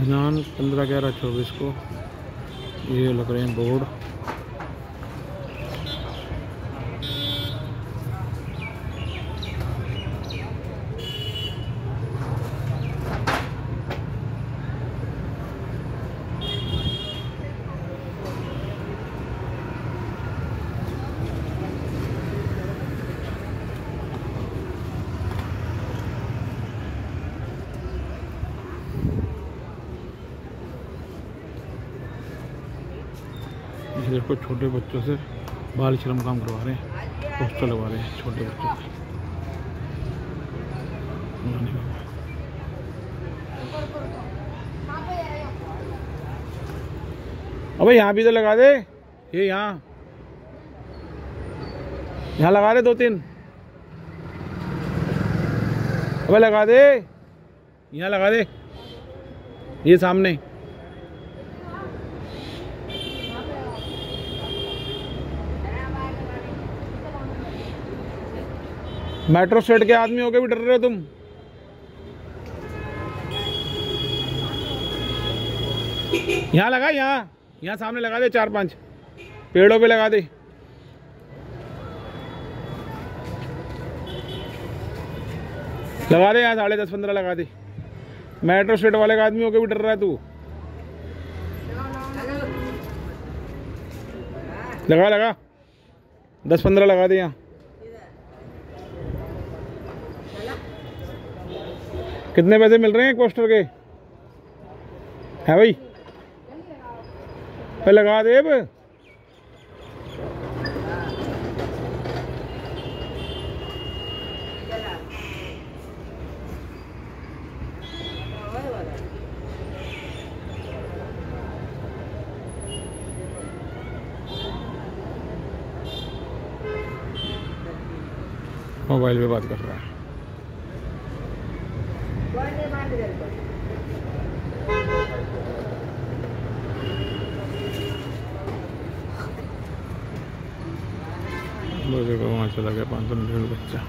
दिनांक 15/11/24 को ये लग रहे हैं बोर्ड। देखो छोटे बच्चों से बाल श्रम काम करवा रहे हैं, पोस्टर लगवा रहे हैं छोटे बच्चों से। अबे यहाँ भी तो लगा दे, ये यहाँ लगा दे 2-3। अबे लगा दे, यहाँ लगा दे, ये सामने। मेट्रो स्टेट के आदमी होके भी डर रहे हो तुम। यहाँ लगा, यहाँ सामने लगा दे 4-5 पेड़ों पे लगा दे। लगा दे यहाँ 10:30-15 लगा दे। मेट्रो स्टेट वाले का आदमी होके भी डर रहा है तू। लगा 10-15 लगा दे यहाँ। कितने पैसे मिल रहे हैं एक पोस्टर के? है भाई, पे लगा दे। अब मोबाइल पे बात कर रहा है। देखो वहाँ चला गया 500 मीटर बच्चा।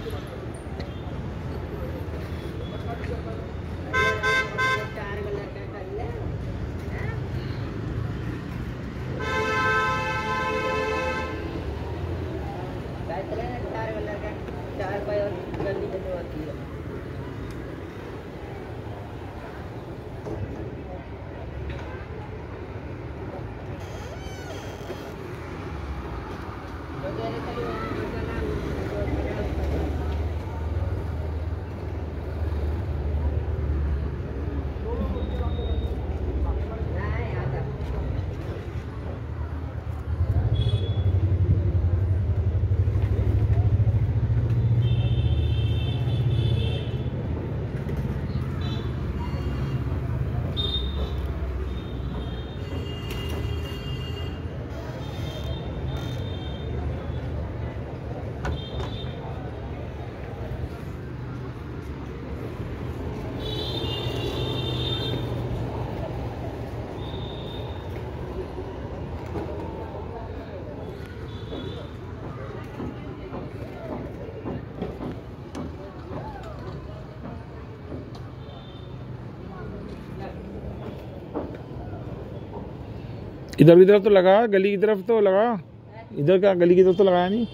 इधर की तरफ तो लगा, गली की तरफ तो लगा। इधर का गली की तरफ तो लगाया नहीं,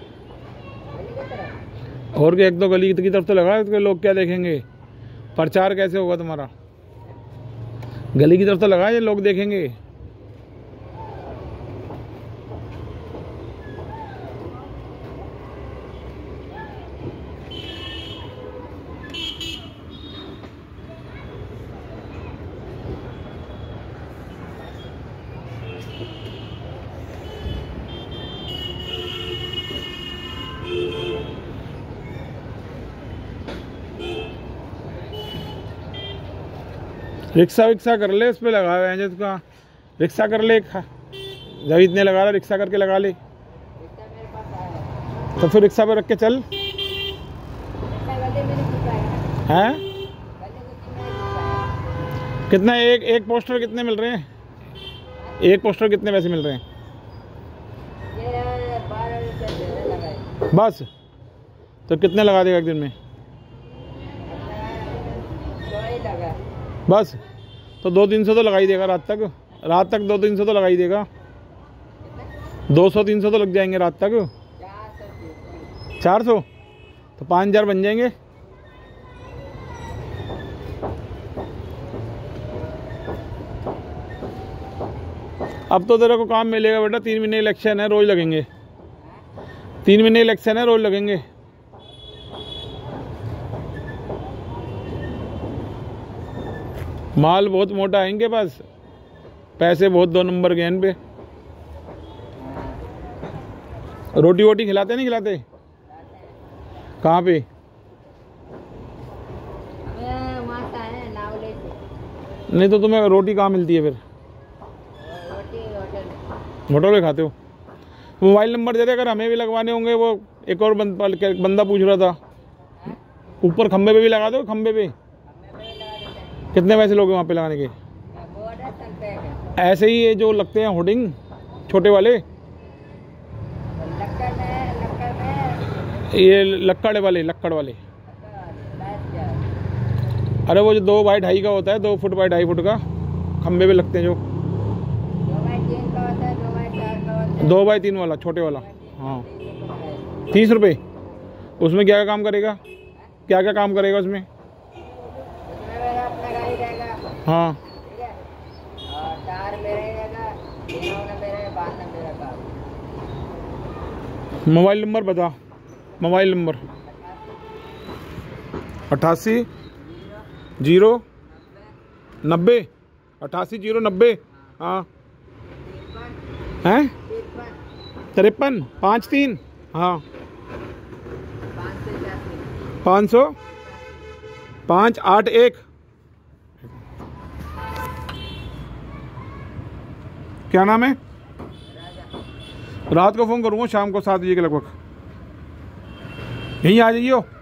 और क्या 1-2 गली की तरफ तो लगा। तो लोग क्या देखेंगे, प्रचार कैसे होगा तुम्हारा? गली की तरफ तो लगा, ये लोग देखेंगे। रिक्शा कर ले, इस पे लगा हुआ है जिसका रिक्शा कर ले। जब इतने लगा रहा, रिक्शा करके लगा ले। तो फिर रिक्शा पे रख के चल। हैं कितना एक पोस्टर कितने मिल रहे हैं? एक पोस्टर कितने पैसे मिल रहे हैं? बस तो कितने लगा देगा एक दिन में? बस तो 200-300 तो लगा ही देगा रात तक। 200-300 तो लगा ही देगा। 200-300 तो लग जाएंगे रात तक। 400 तो 5000 बन जाएंगे। अब तो तेरे को काम मिलेगा बेटा। 3 महीने इलेक्शन है, रोज लगेंगे। 3 महीने इलेक्शन है, रोज लगेंगे। माल बहुत मोटा है इनके पास, पैसे बहुत 2 नंबर के हैं इन पे। रोटी वोटी खिलाते नहीं खिलाते? कहाँ पे? नहीं तो तुम्हें रोटी कहाँ मिलती है फिर? होटल में खाते हो? मोबाइल नंबर दे दे, अगर हमें भी लगवाने होंगे। वो एक और बंदा पूछ रहा था, ऊपर खंबे पे भी लगा दो। खंबे पे कितने पैसे लोगे वहाँ पे लगाने के? ऐसे ही ये जो लगते हैं होर्डिंग छोटे वाले, ये लक्कड़ वाले। अरे वो जो 2 बाई 2.5 का होता है, 2 फुट बाई 2.5 फुट का खंबे पे लगते हैं जो 2 बाई 3 वाला छोटे वाला। हाँ 30 रुपये। उसमें क्या क्या काम करेगा? क्या क्या काम करेगा उसमें? हाँ मोबाइल नंबर बता। Mobile number 88 090 88 090। हाँ हैं 53 53। हाँ 500 581। क्या नाम है? रात को फ़ोन करूँगा, शाम को 7 बजे के लगभग। यहीं आ जाइए।